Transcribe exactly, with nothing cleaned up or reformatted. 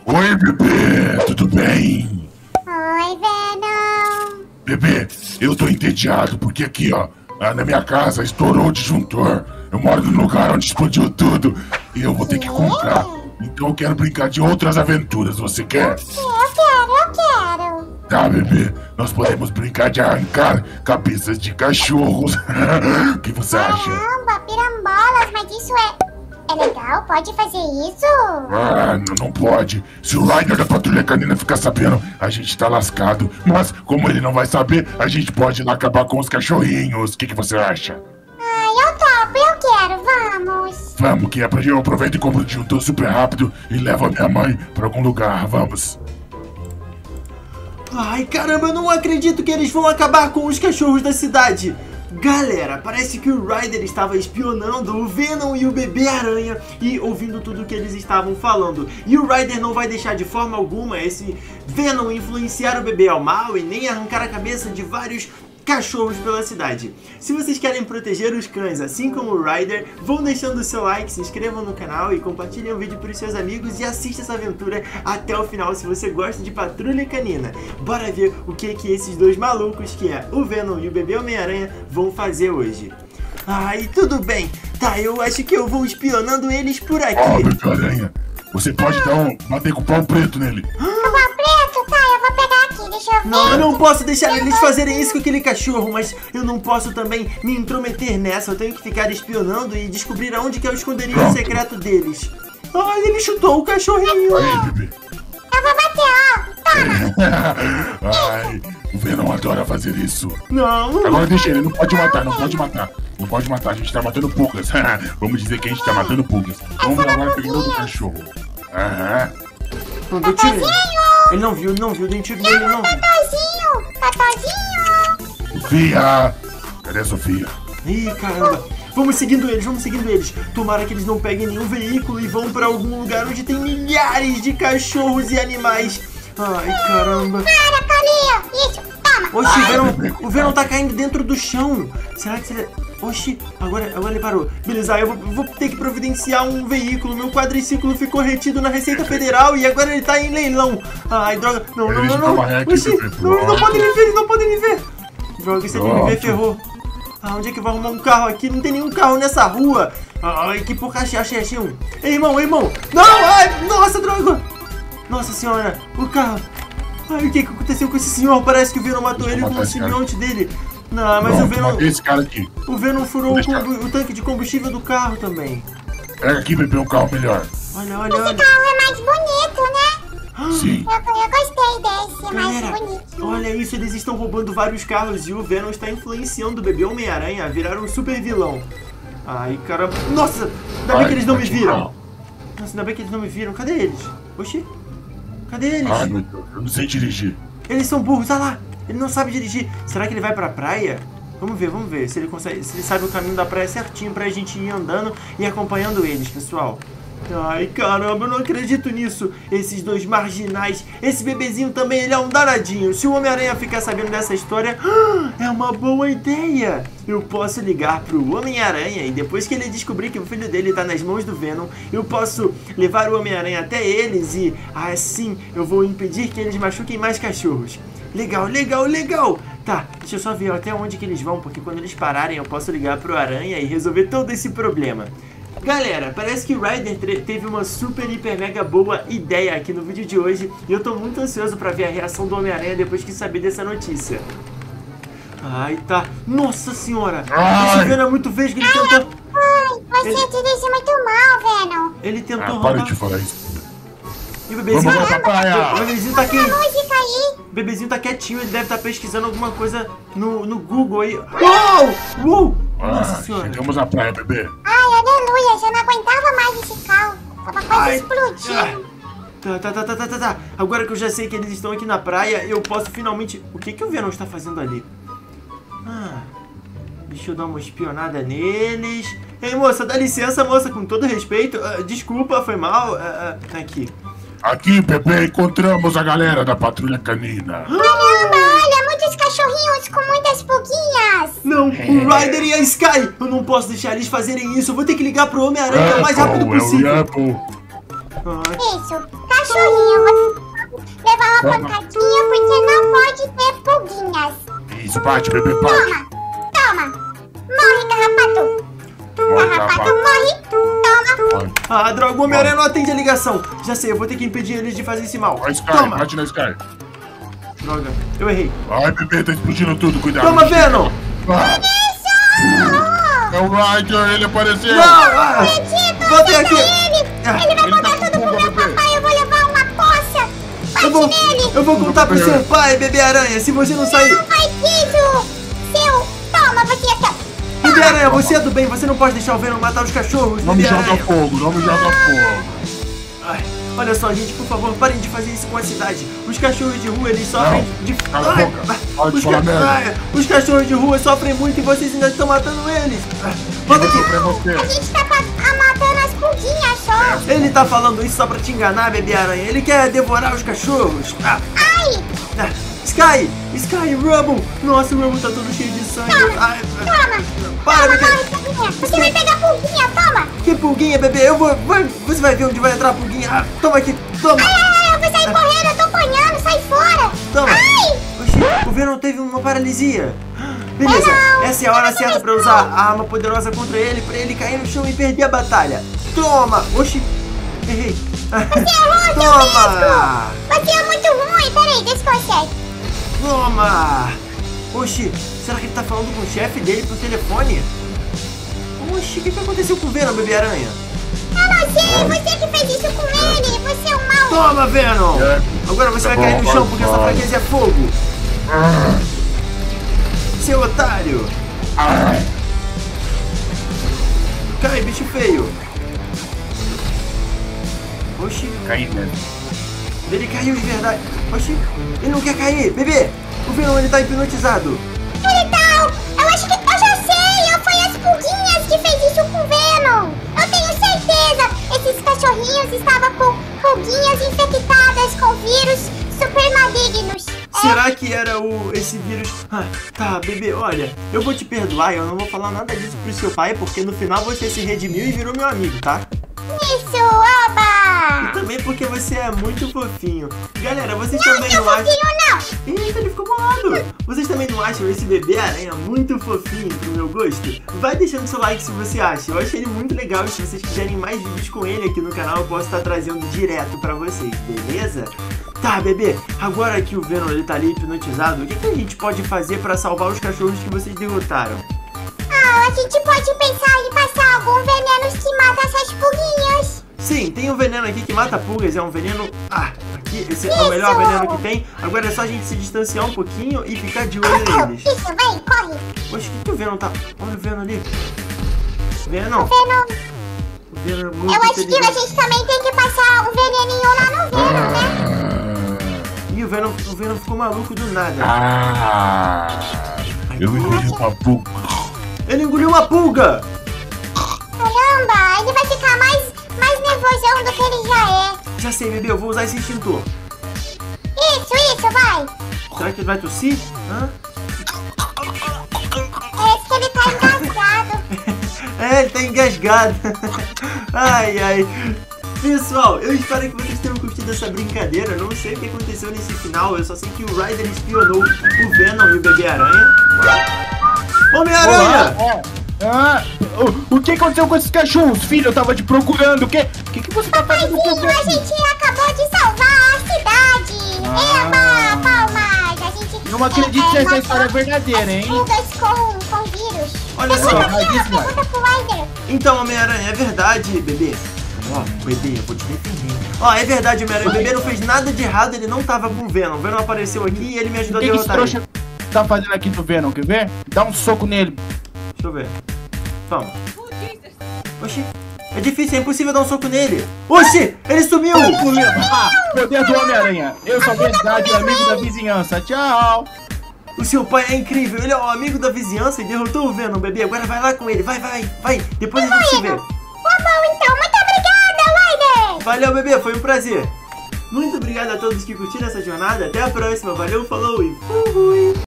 Oi, bebê, tudo bem? Oi, Venom. Bebê, eu tô entediado porque aqui, ó, na minha casa estourou o disjuntor. Eu moro num lugar onde explodiu tudo e eu vou ter que comprar. Então eu quero brincar de outras aventuras, você quer? Eu quero, eu quero. Tá, bebê, nós podemos brincar de arrancar cabeças de cachorros. O que você acha? Caramba, pirambolas, mas isso é... É legal? Pode fazer isso? Ah, não, não pode. Se o Ryder da Patrulha Canina ficar sabendo, a gente tá lascado. Mas, como ele não vai saber, a gente pode ir lá acabar com os cachorrinhos. O que, que você acha? Ai, eu topo, eu quero, vamos. Vamos, que é pra eu aproveito e compro o disjuntor super rápido e levo a minha mãe pra algum lugar. Vamos. Ai, caramba, eu não acredito que eles vão acabar com os cachorros da cidade. Galera, parece que o Ryder estava espionando o Venom e o Bebê Aranha e ouvindo tudo que eles estavam falando. E o Ryder não vai deixar de forma alguma esse Venom influenciar o bebê ao mal e nem arrancar a cabeça de vários cachorros pela cidade. Se vocês querem proteger os cães assim como o Ryder, vão deixando o seu like, se inscrevam no canal e compartilhem o vídeo para os seus amigos e assista essa aventura até o final se você gosta de Patrulha Canina. Bora ver o que que esses dois malucos, que é o Venom e o Bebê Homem-Aranha, vão fazer hoje. Ai, tudo bem. Tá, eu acho que eu vou espionando eles por aqui. Ó, Bebê Aranha, você pode dar um bater com o pau preto nele. Pau preto? Tá, eu vou pegar aqui, deixa eu ver. Não, eu não posso deixar eles fazerem isso com aquele cachorro, mas eu não posso também me intrometer nessa. Eu tenho que ficar espionando e descobrir aonde que é o esconderijo Pronto. secreto deles. Ai, ele chutou o cachorrinho. Aí, bebê. Eu vou bater, ó. Toma. Ai, o Venom adora fazer isso. Não, não. Agora deixa ele, não pode matar, não pode matar. Não pode matar, a gente tá matando pulgas. Vamos dizer que a gente tá matando pulgas. Vamos agora pegando o cachorro. Aham. Não deu tiro nele. Ele não viu, ele não viu, deu tiro nele, ele não viu. Tatozinho, Tatozinho. Sofia! Cadê a Sofia? Ih, caramba. Vamos seguindo eles, vamos seguindo eles. Tomara que eles não peguem nenhum veículo e vão pra algum lugar onde tem milhares de cachorros e animais. Ai, caramba. Para, Paulinho. Isso, toma. Oxi, o Ai, Venom, bebê, o Venom tá caindo dentro do chão. Será que ele... Oxi, agora, agora ele parou. Beleza, eu vou, vou ter que providenciar um veículo. Meu quadriciclo ficou retido na Receita Federal e agora ele tá em leilão. Ai, droga. Não, não, Eles não, não. vão marrer aqui, Oxi, bebê, não, eles não pronto. podem me ver, eles não podem me ver. Droga, se ele me ver, Pronto. ferrou. Ah, onde é que vai arrumar um carro aqui? Não tem nenhum carro nessa rua. Ai, que porra, achei, achei, achei um. Ei, irmão, ei, irmão. Não, ai, nossa, droga. Nossa senhora, o carro. Ai, o que que aconteceu com esse senhor? Parece que o Venom matou Deixa eu ele com matar o esse cara. simbionte dele. Não, mas o Pronto, Venom... matei esse cara aqui. O Venom furou o, Deixa- combu- o tanque de combustível do carro também. Pega aqui, bebê, um carro melhor. Olha, olha, Esse olha. carro é mais bonito, né? Sim. Eu, eu gostei desse, é mais Galera, bonito. olha isso, eles estão roubando vários carros e o Venom está influenciando o Bebê Homem-Aranha a virar um super vilão. Ai, caramba. Nossa, ainda bem Ai, que eles não me bati o viram. carro. Nossa, ainda bem que eles não me viram. Cadê eles? Oxi, cadê eles? Ai, meu Deus, eu não sei dirigir. Eles são burros, olha lá. Ele não sabe dirigir. Será que ele vai pra praia? Vamos ver, vamos ver se ele consegue, se ele sabe o caminho da praia certinho pra gente ir andando e acompanhando eles, pessoal. Ai, caramba, eu não acredito nisso. Esses dois marginais. Esse bebezinho também, ele é um danadinho. Se o Homem-Aranha ficar sabendo dessa história, é uma boa ideia. Eu posso ligar pro Homem-Aranha e depois que ele descobrir que o filho dele tá nas mãos do Venom, eu posso levar o Homem-Aranha até eles e assim eu vou impedir que eles machuquem mais cachorros. Legal, legal, legal. Tá, deixa eu só ver até onde que eles vão, porque quando eles pararem eu posso ligar pro Aranha e resolver todo esse problema. Galera, parece que o Ryder teve uma super, hiper, mega boa ideia aqui no vídeo de hoje e eu tô muito ansioso pra ver a reação do Homem-Aranha depois que saber dessa notícia. Ai, tá. Nossa senhora! Ai. Esse Venom é muito vesgo, ele tentou... Ai, você Ele- dirige muito mal, Venom. Ele tentou Ah, roubar... para de falar isso. E o bebezinho... Vamos lá pra praia. O bebezinho tá aqui... Música aí. O bebezinho tá quietinho, ele deve estar pesquisando alguma coisa no, no Google aí. Uou! Uou! Nossa Ah, senhora! chegamos à praia, bebê. Ai, aleluia, já não aguentava mais esse carro. Tava quase Ai, explodindo. Tá, tá, tá, tá, tá, tá, tá. Agora que eu já sei que eles estão aqui na praia, eu posso finalmente... O que que o Venom está fazendo ali? Ah, deixa eu dar uma espionada neles. Ei, moça, dá licença, moça, com todo respeito. Ah, desculpa, foi mal. Ah, ah, aqui. Aqui, bebê, encontramos a galera da Patrulha Canina. Caramba, olha, muitos cachorrinhos com muitas pulguinhas. Não, o Ryder e a Sky. Eu não posso deixar eles fazerem isso. Eu vou ter que ligar pro Homem-Aranha o mais rápido Apple, é o possível. Apple. Ah, Isso, cachorrinho. Vou levar uma pancadinha porque não pode ter pulguinhas. Isso, bate, bebê, bate. Toma, toma. Morre, carrapato. Carrapato morre. Toma. Ah, droga, o Homem-Aranha não atende a ligação. Já sei, eu vou ter que impedir eles de fazer esse mal. Vai, Sky, Toma. bate na Sky. Droga, eu errei. Ai, bebê, tá explodindo tudo, cuidado. Toma, Venom. Ah, é o Ryder, ele apareceu. Não, ah, Acredito, voltei acerta aqui. ele. Ah, Ele vai ele contar tá com tudo pro pulga, meu bebê. papai. Eu vou levar uma coça. Bate Eu vou, nele. eu vou contar pro seu pai, Bebê Aranha, se você não sair. Não faz isso. Seu, toma, você aqui, ó. Bebê Aranha, você é do bem, você não pode deixar o Venom matar os cachorros, Não me Bebê joga Aranha. fogo, não me joga fogo. Ai, olha só, gente, por favor, parem de fazer isso com a cidade. Os cachorros de rua, eles sofrem Não, de... cala a Ai, boca. ah, Pode os, falar ca... merda. Ai, os cachorros de rua sofrem muito e vocês ainda estão matando eles. Ah, Eu volta vou aqui. pra você. A gente tá pa- a- matando as pulguinhas só. Ele tá falando isso só pra te enganar, Bebê Aranha. Ele quer devorar os cachorros. Ah, Ai, ah, Sky! Sky, Rubble! Nossa, o Rubble tá todo cheio de sangue. Ai, ah, toma. para, Toma, Bebê! morre, pulguinha. Você vai pegar pulguinha, toma. Que pulguinha, Bebê! Eu vou... vai- você vai ver onde vai entrar a pulguinha. Ah, toma aqui, toma! Ai, ai, ai, eu vou sair correndo, eu tô apanhando, sai fora. Toma! Ai, Oxi, o Venom teve uma paralisia. Beleza, Não, essa é a hora certa pra usar a arma poderosa contra ele, pra ele cair no chão e perder a batalha. Toma! Oxi, errei. errou, seu Toma! você é muito ruim. Peraí, deixa que eu acerto. Toma! Oxi, será que ele tá falando com o chefe dele por telefone? Oxi, o que, que aconteceu com o Venom, Bebê Aranha? Eu não sei, você que fez isso com ele. Você é um mau. Toma, Venom! É. Agora você Tá vai cair bom, no chão vai, porque essa vai. fraqueza é fogo. Ah, Seu otário! ai. Cai, bicho feio! Oxi, Caí mesmo. ele caiu de verdade. Oxi, ele não quer cair. Bebê, o Venom ele tá hipnotizado. Ele tá. Eu acho que. Eu já sei. Foi as pulguinhas que fez isso com o Venom. Eu tenho certeza. Esses cachorrinhos estavam com pulguinhas infectadas com vírus super malignos. É, Será que era o esse vírus? Ah, tá, bebê, olha, eu vou te perdoar, eu não vou falar nada disso pro seu pai, porque no final você se redimiu e virou meu amigo, tá? isso, oba! E também porque você é muito fofinho. Galera, vocês Não, também seu não acham... fofinho não. Eita, ele ficou bolado. Vocês também não acham esse bebê aranha muito fofinho pro meu gosto? Vai deixando seu like se você acha. Eu achei ele muito legal e se vocês quiserem mais vídeos com ele aqui no canal, eu posso estar trazendo direto pra vocês, beleza? Tá, bebê, agora que o Venom ele tá ali hipnotizado, o que, que a gente pode fazer pra salvar os cachorros que vocês derrotaram? Ah, a gente pode pensar em passar algum veneno que mata essas pulguinhas. Sim, tem um veneno aqui que mata pulgas, é um veneno... Ah, aqui, esse é o Isso! melhor veneno que tem. Agora é só a gente se distanciar um pouquinho e ficar de olho neles. Isso, vem, corre. Poxa, o que, que o Venom tá... Olha o Venom ali. Venom, Venom. o Venom é muito Eu acho que a inteligente. gente também tem que passar um veneninho lá no Venom, né? Ih, o Venom, o Venom ficou maluco do nada. Ah, eu engoli uma pulga. Ele engoliu uma pulga! Caramba, ele vai ficar mais, mais nervosão do que ele já é. Já sei, bebê, eu vou usar esse extintor. Isso, isso, vai. Será que ele vai tossir? Hã? Parece que ele tá engasgado. É, ele tá engasgado. Ai, ai. Pessoal, eu espero que vocês tenham curtido essa brincadeira. Eu não sei o que aconteceu nesse final. Eu só sei que o Ryder espionou o Venom e o Bebê Aranha. Homem-Aranha! Olá, é, ah, o, o que aconteceu com esses cachorros? Filho, eu tava te procurando. O que, o que, que você tá fazendo com Sim, a eles? gente acabou de salvar a cidade. Ah. Eba, palmas. A gente... Não acredito se essa história é verdadeira, hein? Pulgas com, com vírus. Olha só, Pergunta mas aqui, ó, isso, mano. pergunta pro Ryder. Então, Homem-Aranha, é verdade, bebê? Ó, bebê, eu vou te defender. Ó, é verdade, Homem-Aranha, o bebê não fez nada de errado, ele não tava com o Venom. O Venom apareceu aqui e ele me O ajudou a que, que esse derrotar ele. trouxa tá fazendo aqui no Venom? Quer ver? Dá um soco nele. Deixa eu ver. Toma. Oxi, é difícil, é impossível dar um soco nele. Oxi, ele sumiu! Ah, poder do Homem-Aranha. Eu sou a verdade e amigo da vizinhança. Tchau. O seu pai é incrível, ele é o amigo da vizinhança e derrotou o Venom, bebê. Agora vai lá com ele, vai, vai, vai. Depois a gente se vê. Tá bom, então. Muito obrigada, Ryder. Valeu, bebê, foi um prazer. Muito obrigado a todos que curtiram essa jornada. Até a próxima, valeu, falou e fui!